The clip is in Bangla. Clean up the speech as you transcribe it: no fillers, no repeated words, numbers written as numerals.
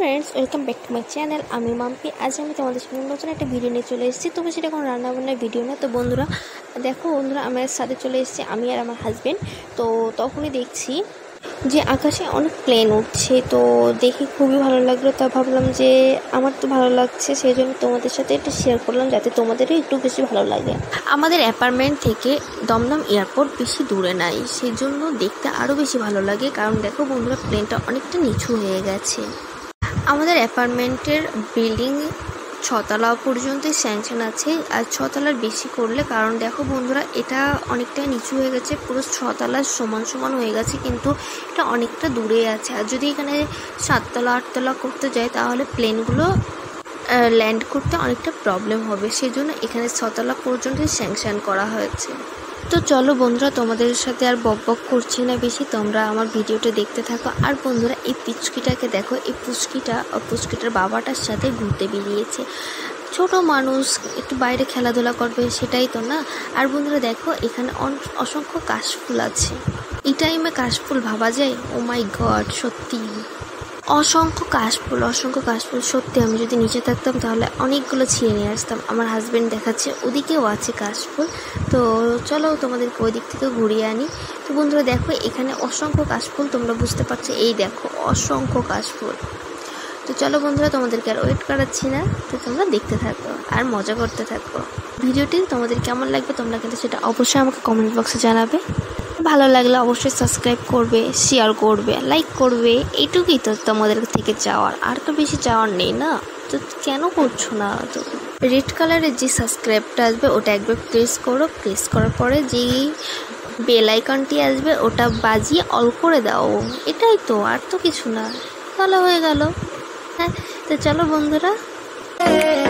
Friends welcome back to my channel आमी माम्पी। आज আমি তোমাদের সামনে নতুন একটা ভিডিও নিয়ে চলে এসেছি। তবে সেটা কোনো রান্নাবান্নার ভিডিও না। তো বন্ধুরা দেখো, বন্ধুরা আমার সাথে চলে এসেছি আমি আর আমার হাজব্যান্ড। তো তখনই দেখছি যে আকাশে অনেক প্লেন উঠছে। তো দেখে খুবই ভালো লাগলো। তা ভাবলাম যে আমার তো ভালো লাগছে, সেই জন্য তোমাদের সাথে একটু শেয়ার করলাম যাতে তোমাদেরও একটু বেশি ভালো লাগে। আমাদের অ্যাপার্টমেন্ট থেকে দমদম এয়ারপোর্ট বেশি দূরে নাই, সেই জন্য দেখতে আরও বেশি ভালো লাগে। কারণ দেখো বন্ধুরা, প্লেনটা অনেকটা নিচু হয়ে গেছে। আমাদের অ্যাপার্টমেন্টের বিল্ডিং 6 তলা পর্যন্তই স্যাংশন আছে, আর 6 তলার বেশি করলে, কারণ দেখো বন্ধুরা এটা অনেকটা নিচু হয়ে গেছে, পুরো 6 তলার সমান সমান হয়ে গেছে, কিন্তু এটা অনেকটা দূরে আছে। আর যদি এখানে 7 তলা 8 তলা করতে যায় তাহলে প্লেনগুলো ল্যান্ড করতে অনেকটা প্রবলেম হবে, সেই জন্য এখানে 6 তলা পর্যন্তই স্যাংশন করা হয়েছে। তো চলো বন্ধুরা, তোমাদের সাথে আর বক করছি না বেশি, তোমরা আমার ভিডিওটা দেখতে থাকো। আর বন্ধুরা এই পুচকিটাকে দেখো, এই পুচকিটার বাবাটার সাথে ঘুরতে বেরিয়েছে। ছোট মানুষ একটু বাইরে খেলাধুলা করবে, সেটাই তো না। আর বন্ধুরা দেখো, এখানে অসংখ্য কাশফুল আছে। এই টাইমে কাশফুল ভাবা যায়? ও মাই গড, সত্যি অসংখ্য কাশফুল সত্যি। আমি যদি নিচে থাকতাম তাহলে অনেকগুলো ছিঁড়ে নিয়ে আসতাম। আমার হাজব্যান্ড দেখাচ্ছে ওদিকেও আছে কাশফুল। তো চলো তোমাদেরকে ওই দিক থেকে ঘুরিয়ে আনি। তো বন্ধুরা দেখো, এখানে অসংখ্য কাশফুল, তোমরা বুঝতে পারছো, এই দেখো অসংখ্য কাশফুল। তো চলো বন্ধুরা, তোমাদেরকে আর ওয়েট করাচ্ছি না, তো তোমরা দেখতে থাকো আর মজা করতে থাকো। ভিডিওটি তোমাদের কেমন লাগবে তোমরা কিন্তু সেটা অবশ্যই আমাকে কমেন্ট বক্সে জানাবে। ভালো লাগলে অবশ্যই সাবস্ক্রাইব করবে, শেয়ার করবে, লাইক করবে। এইটুকুই তো তোমাদের থেকে চাওয়ার, আর তো বেশি চাওয়ার নেই না। তো কেন করছো না? তো রেড কালারের যে সাবস্ক্রাইবটা আসবে ওটা একবার প্রেস করো, প্রেস করার পরে যেই বেল আইকনটি আসবে ওটা বাজিয়ে অল করে দাও। এটাই তো, আর তো কিছু না। ভালো হয়ে গেল। হ্যাঁ, তো চলো বন্ধুরা।